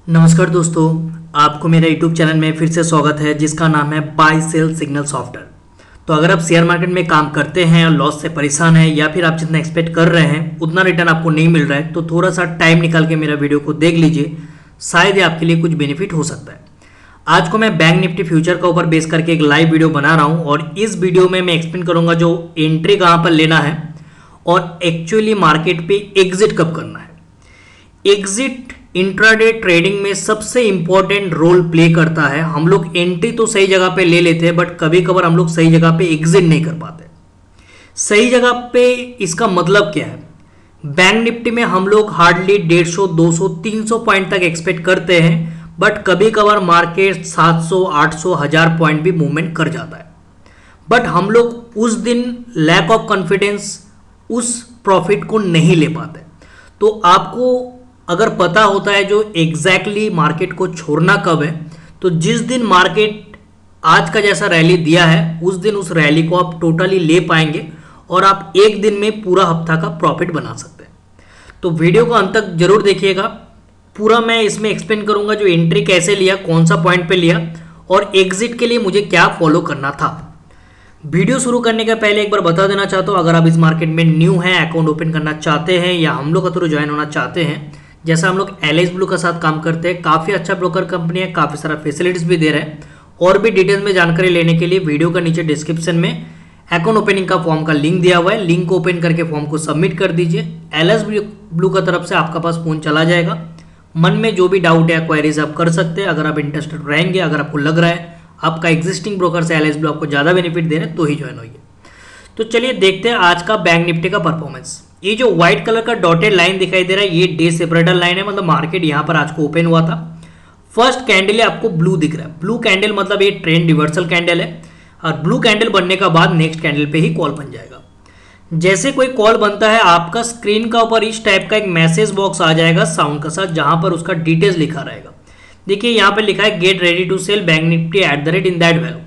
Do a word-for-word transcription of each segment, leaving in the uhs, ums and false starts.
नमस्कार दोस्तों, आपको मेरा यूट्यूब चैनल में फिर से स्वागत है जिसका नाम है बाय सेल सिग्नल सॉफ्टवेयर। तो अगर आप शेयर मार्केट में काम करते हैं और लॉस से परेशान हैं या फिर आप जितना एक्सपेक्ट कर रहे हैं उतना रिटर्न आपको नहीं मिल रहा है तो थोड़ा सा टाइम निकाल के मेरा वीडियो को देख लीजिए, शायद ये आपके लिए कुछ बेनिफिट हो सकता है। आज को मैं बैंक निफ्टी फ्यूचर का ऊपर बेस करके एक लाइव वीडियो बना रहा हूँ और इस वीडियो में मैं एक्सप्लेन करूँगा जो एंट्री कहाँ पर लेना है और एक्चुअली मार्केट पे एग्जिट कब करना है। एग्जिट इंट्राडे ट्रेडिंग में सबसे इंपॉर्टेंट रोल प्ले करता है। हम लोग एंट्री तो सही जगह पे ले लेते हैं बट कभी कभार हम लोग सही जगह पे एग्जिट नहीं कर पाते। सही जगह पे इसका मतलब क्या है? बैंक निफ्टी में हम लोग हार्डली डेढ़ सौ दो सौ तीन सौ पॉइंट तक एक्सपेक्ट करते हैं बट कभी कभार मार्केट सात सौ आठ सौ हजार पॉइंट भी मूवमेंट कर जाता है। बट हम लोग उस दिन लैक ऑफ कॉन्फिडेंस उस प्रॉफिट को नहीं ले पाते। तो आपको अगर पता होता है जो एग्जैक्टली exactly मार्केट को छोड़ना कब है, तो जिस दिन मार्केट आज का जैसा रैली दिया है उस दिन उस रैली को आप टोटली ले पाएंगे और आप एक दिन में पूरा हफ्ता का प्रॉफिट बना सकते हैं। तो वीडियो को अंत तक जरूर देखिएगा। पूरा मैं इसमें एक्सप्लेन करूंगा जो एंट्री कैसे लिया, कौन सा पॉइंट पे लिया और एग्जिट के लिए मुझे क्या फॉलो करना था। वीडियो शुरू करने का पहले एक बार बता देना चाहता हूँ, अगर आप इस मार्केट में न्यू हैं, अकाउंट ओपन करना चाहते हैं या हम लोग का थ्रू ज्वाइन होना चाहते हैं, जैसा हम लोग एल ब्लू के साथ काम करते हैं, काफ़ी अच्छा ब्रोकर कंपनी है, काफ़ी सारा फैसिलिटीज भी दे रहे हैं। और भी डिटेल्स में जानकारी लेने के लिए वीडियो का नीचे डिस्क्रिप्शन में अकाउंट ओपनिंग का फॉर्म का लिंक दिया हुआ है, लिंक को ओपन करके फॉर्म को सबमिट कर दीजिए। एल ब्लू का तरफ से आपका पास फोन चला जाएगा। मन में जो भी डाउट या क्वेरीज आप कर सकते हैं। अगर आप इंटरेस्टेड रहेंगे, अगर आपको लग रहा है आपका एग्जिस्टिंग ब्रोकर से एल ब्लू आपको ज़्यादा बेनिफिट दे रहे हैं तो ही ज्वाइन होइए। तो चलिए देखते हैं आज का बैंक निफ्टी का परफॉर्मेंस। ये जो व्हाइट कलर का डॉटेड लाइन दिखाई दे रहा है ये डे सेपरेटर लाइन है, मतलब मार्केट यहाँ पर आज को ओपन हुआ था। फर्स्ट कैंडल आपको ब्लू दिख रहा है, ब्लू कैंडल मतलब ये ट्रेंड रिवर्सल कैंडल है और ब्लू कैंडल बनने का बाद नेक्स्ट कैंडल पे ही कॉल बन जाएगा। जैसे कोई कॉल बनता है आपका स्क्रीन का ऊपर इस टाइप का एक मैसेज बॉक्स आ जाएगा साउंड के साथ, जहां पर उसका डिटेल्स लिखा रहेगा। देखिए यहाँ पे लिखा है get ready to sell bank Nifty at the rate in that value.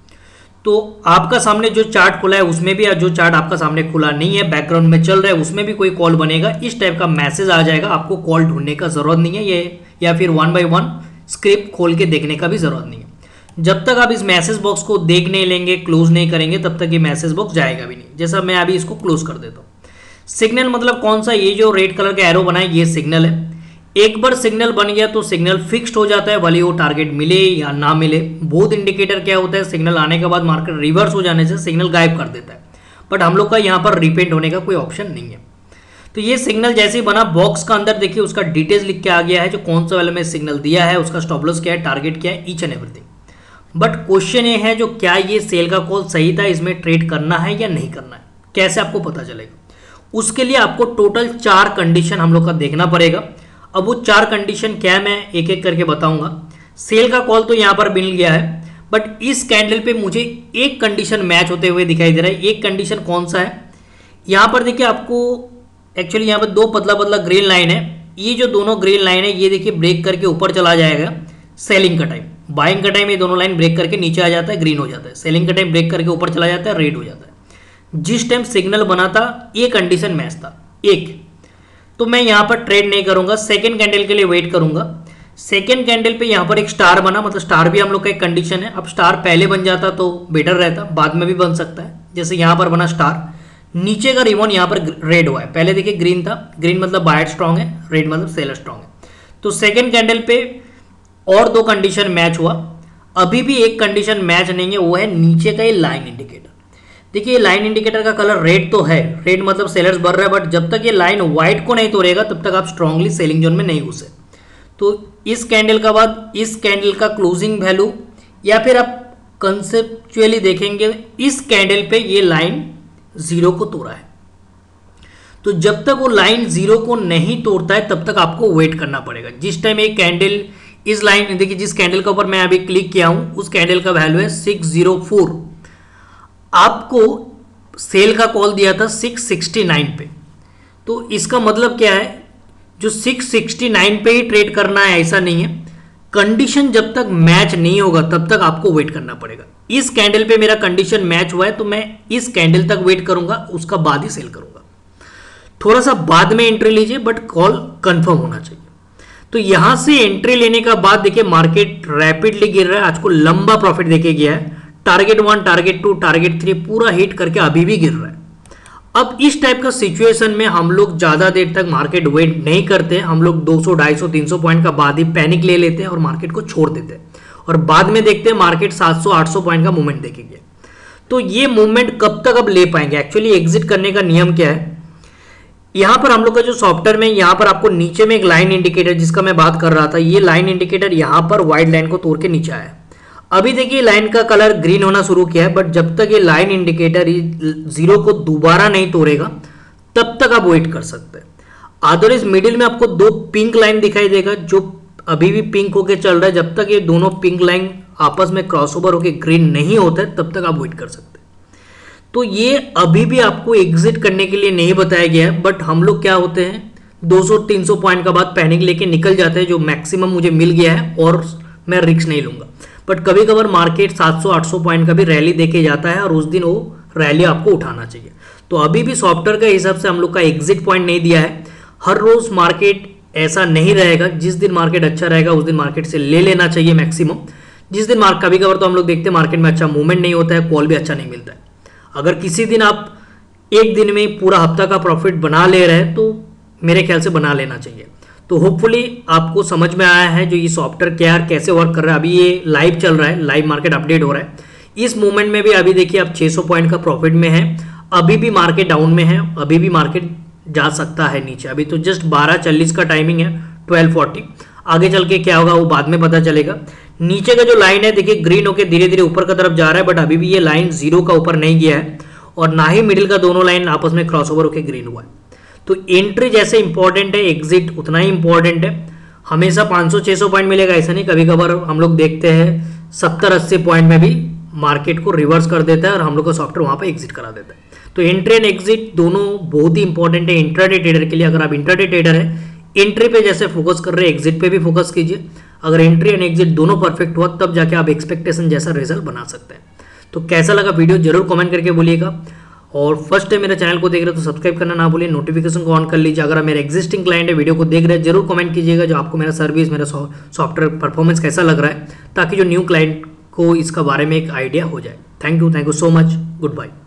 तो आपका सामने जो चार्ट खुला है उसमें भी, जो चार्ट आपका सामने खुला नहीं है बैकग्राउंड में चल रहा है, उसमें भी कोई कॉल बनेगा, इस टाइप का मैसेज आ जाएगा। आपको कॉल ढूंढने का जरूरत नहीं है ये, या फिर वन बाय वन स्क्रिप्ट खोल के देखने का भी जरूरत नहीं है। जब तक आप इस मैसेज बॉक्स को देख नहीं लेंगे, क्लोज नहीं करेंगे, तब तक ये मैसेज बॉक्स जाएगा भी नहीं। जैसा मैं अभी इसको क्लोज कर देता हूँ। सिग्नल मतलब कौन सा? ये जो रेड कलर का एरो बना है ये सिग्नल है। एक बार सिग्नल बन गया तो सिग्नल फिक्स्ड हो जाता है, भले वो टारगेट मिले या ना मिले। बहुत इंडिकेटर क्या होता है, सिग्नल आने के बाद मार्केट रिवर्स हो जाने से सिग्नल गायब कर देता है, बट हम लोग का यहाँ पर रिपेंट होने का कोई ऑप्शन नहीं है। तो ये सिग्नल जैसे ही बना, बॉक्स का अंदर देखिए उसका डिटेल्स लिख के आ गया है, जो कौन सा वाले में सिग्नल दिया है, उसका स्टॉप लॉस क्या है, टारगेट क्या है, each and everything. But question ये है जो क्या ये सेल का कॉल सही था, इसमें ट्रेड करना है या नहीं करना है, कैसे आपको पता चलेगा? उसके लिए आपको टोटल चार कंडीशन हम लोग का देखना पड़ेगा। अब वो चार कंडीशन क्या मैं एक एक करके बताऊंगा। सेल का कॉल तो यहाँ पर मिल गया है, बट इस कैंडल पे मुझे एक कंडीशन मैच होते हुए दिखाई दे रहा है। एक कंडीशन कौन सा है? यहाँ पर देखिए आपको एक्चुअली यहाँ पर दो पतला पतला ग्रीन लाइन है। ये जो दोनों ग्रीन लाइन है ये देखिए ब्रेक करके ऊपर चला जाएगा सेलिंग का टाइम। बाइंग का टाइम ये दोनों लाइन ब्रेक करके नीचे आ जाता है, ग्रीन हो जाता है। सेलिंग का टाइम ब्रेक करके ऊपर चला जाता है, रेड हो जाता है। जिस टाइम सिग्नल बना था ये कंडीशन मैच था एक, तो मैं यहाँ पर ट्रेड नहीं करूंगा, सेकेंड कैंडल के लिए वेट करूंगा। सेकेंड कैंडल पे यहाँ पर एक स्टार बना, मतलब स्टार भी हम लोग का एक कंडीशन है। अब स्टार पहले बन जाता तो बेटर रहता, बाद में भी बन सकता है। जैसे यहाँ पर बना स्टार, नीचे का रिबॉन यहाँ पर रेड हुआ है। पहले देखिए ग्रीन था, ग्रीन मतलब बायर स्ट्रांग है, रेड मतलब सेलर स्ट्रांग है। तो सेकेंड कैंडल पे और दो कंडीशन मैच हुआ। अभी भी एक कंडीशन मैच नहीं है, वो है नीचे का ये लाइन इंडिकेटर। देखिए लाइन इंडिकेटर का कलर रेड तो है, रेड मतलब सेलर्स बढ़ रहा है, बट जब तक ये लाइन व्हाइट को नहीं तोड़ेगा तब तक आप स्ट्रांगली सेलिंग जोन में नहीं घुसे। तो इस कैंडल का बाद इस कैंडल का क्लोजिंग वैल्यू, या फिर आप कंसेप्चुअली देखेंगे इस कैंडल पे ये लाइन जीरो को तोड़ा है। तो जब तक वो लाइन जीरो को नहीं तोड़ता है तब तक आपको वेट करना पड़ेगा। जिस टाइम एक कैंडल इस लाइन, देखिए जिस कैंडल के ऊपर मैं अभी क्लिक किया हूं उस कैंडल का वैल्यू है सिक्स जीरो फोर। आपको सेल का कॉल दिया था सिक्स सिक्सटी नाइन पे, तो इसका मतलब क्या है, जो सिक्स सिक्सटी नाइन पे ही ट्रेड करना है ऐसा नहीं है। कंडीशन जब तक मैच नहीं होगा तब तक आपको वेट करना पड़ेगा। इस कैंडल पे मेरा कंडीशन मैच हुआ है तो मैं इस कैंडल तक वेट करूंगा, उसका बाद ही सेल करूंगा। थोड़ा सा बाद में एंट्री लीजिए, बट कॉल कंफर्म होना चाहिए। तो यहां से एंट्री लेने का बाद देखिए मार्केट रैपिडली गिर रहा है, आज को लंबा प्रॉफिट देके गया है, target one, target two, target three पूरा हिट करके अभी भी गिर रहा है। अब इस टाइप का सिचुएशन में हम लोग ज्यादा देर तक मार्केट वेट नहीं करते, हम लोग दो सौ, ढाई सौ, तीन सौ पॉइंट का बाद ही पैनिक ले लेते हैं और मार्केट को छोड़ देते हैं, और बाद में देखते हैं मार्केट सात सौ, आठ सौ पॉइंट का मूवमेंट देखेंगे। तो ये मूवमेंट कब तक अब ले पाएंगे? एक्चुअली एग्जिट करने का नियम क्या है, यहां पर हम लोग का जो सॉफ्टवेयर में यहां पर आपको नीचे में एक लाइन इंडिकेटर जिसका मैं बात कर रहा था, ये लाइन इंडिकेटर यहां पर व्हाइट लाइन को तोड़ के नीचे आया। अभी देखिए लाइन का कलर ग्रीन होना शुरू किया है, बट जब तक ये लाइन इंडिकेटर जीरो को दोबारा नहीं तोड़ेगा तब तक आप वेट कर सकते हैं। अदरवाइज मिडिल में आपको दो पिंक लाइन दिखाई देगा जो अभी भी पिंक होके चल रहा है, जब तक ये दोनों पिंक लाइन आपस में क्रॉसओवर होके ग्रीन नहीं होता है तब तक आप वेट कर सकते हैं। तो ये अभी भी आपको एग्जिट करने के लिए नहीं बताया गया है, बट हम लोग क्या होते हैं दो सौ तीन सौ पॉइंट का बाद पैनिक लेके निकल जाते हैं, जो मैक्सिमम मुझे मिल गया है और मैं रिस्क नहीं लूंगा। बट कभी कभार मार्केट सात सौ आठ सौ पॉइंट का भी रैली देके जाता है और उस दिन वो रैली आपको उठाना चाहिए। तो अभी भी सॉफ्टवेयर के हिसाब से हम लोग का एग्जिट पॉइंट नहीं दिया है। हर रोज मार्केट ऐसा नहीं रहेगा, जिस दिन मार्केट अच्छा रहेगा उस दिन मार्केट से ले लेना चाहिए मैक्सिमम। जिस दिन मार्क कभी कभार तो हम लोग देखते हैं मार्केट में अच्छा मूवमेंट नहीं होता है, कॉल भी अच्छा नहीं मिलता है। अगर किसी दिन आप एक दिन में पूरा हफ्ता का प्रॉफिट बना ले रहे हैं तो मेरे ख्याल से बना लेना चाहिए। तो होपफुली आपको समझ में आया है जो ये सॉफ्टवेयर क्या है, कैसे वर्क कर रहा है। अभी ये लाइव चल रहा है, लाइव मार्केट अपडेट हो रहा है। इस मूवमेंट में भी अभी देखिए आप छह सौ पॉइंट का प्रॉफिट में है, अभी भी मार्केट डाउन में है, अभी भी मार्केट जा सकता है नीचे। अभी तो जस्ट बारह चालीस का टाइमिंग है, ट्वेल्व फोर्टी। आगे चल के क्या होगा वो बाद में पता चलेगा। नीचे का जो लाइन है देखिए ग्रीन होके धीरे धीरे ऊपर का तरफ जा रहा है, बट अभी भी ये लाइन जीरो का ऊपर नहीं गया है और ना ही मिडिल का दोनों लाइन आपस में क्रॉसओवर होके ग्रीन हुआ है। तो एंट्री जैसे इंपॉर्टेंट है, एग्जिट उतना ही इंपॉर्टेंट है। हमेशा पाँच सौ छह सौ पॉइंट मिलेगा ऐसा नहीं, कभी कभार हम लोग देखते हैं सत्तर अस्सी पॉइंट में भी मार्केट को रिवर्स कर देता है और हम लोग का सॉफ्टवेयर वहां पर एग्जिट करा देता है। तो एंट्री एंड एग्जिट दोनों बहुत ही इंपॉर्टेंट है इंट्राडे ट्रेडर के लिए। अगर आप इंट्राडे ट्रेडर है, एंट्री पे जैसे फोकस कर रहे हैं एग्जिट पे भी फोकस कीजिए। अगर एंट्री एंड एग्जिट दोनों परफेक्ट हुआ तब जाके आप एक्सपेक्टेशन जैसा रिजल्ट बना सकते हैं। तो कैसा लगा वीडियो जरूर कमेंट करके बोलिएगा, और फर्स्ट टाइम मेरे चैनल को देख रहे हो तो सब्सक्राइब करना ना भूलिए, नोटिफिकेशन को ऑन कर लीजिए। अगर आप मेरे एग्जिस्टिंग क्लाइंट है वीडियो को देख रहे हैं जरूर कमेंट कीजिएगा जो आपको मेरा सर्विस, मेरा सॉफ्टवेयर परफॉर्मेंस कैसा लग रहा है, ताकि जो न्यू क्लाइंट को इसका बारे में एक आइडिया हो जाए। Thank you, thank you so much, good bye.